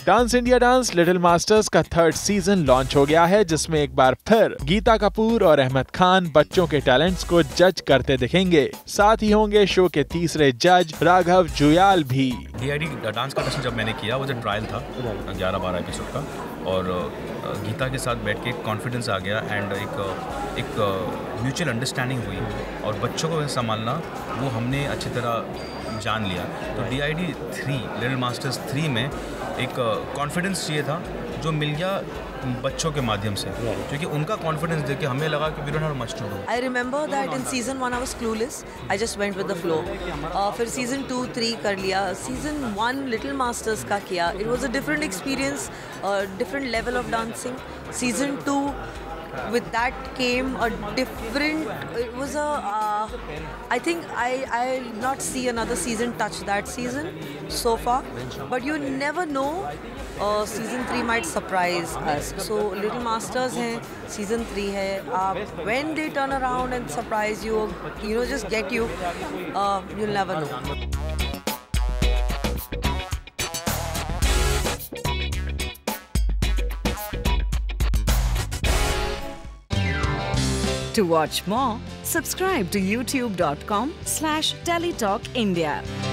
Dance India Dance Little Masters का 3rd season launch हो गया है, जिसमें एक बार फिर गीता कपूर और अहमद खान बच्चों के टैलेंट्स को जज करते दिखेंगे। साथ ही होंगे शो के तीसरे जज राघव जुयाल भी। DID डांस का जब मैंने किया वो जो ट्रायल था 11-12 एपिसोड का, और गीता के साथ बैठ के एक कॉन्फिडेंस आ गया एंड एक म्यूचुअल अंडरस्टैंडिंग हुई, और बच्चों को संभालना वो हमने अच्छी तरह जान लिया। तो DID 3 लिटिल मास्टर्स 3 में एक कॉन्फिडेंस चाहिए था जो मिल गया बच्चों के माध्यम से, क्योंकि उनका कॉन्फिडेंस देख के हमें लगा कि we don't have much to do. I remember that in season 1 I was clueless. I just went with the flow. फिर season 2, 3 कर लिया. Season 1 Little Masters का किया. It was a different experience, different level of dancing. Season 2 with that came a different. It was a. I think I'll not see another season touch that season so far. But you never know. Season 3 might surprise us. So Little Masters है, Season 3 है. When they turn around and surprise you, just get you. You'll never know. To watch more, subscribe to youtube.com/TeletalkIndia.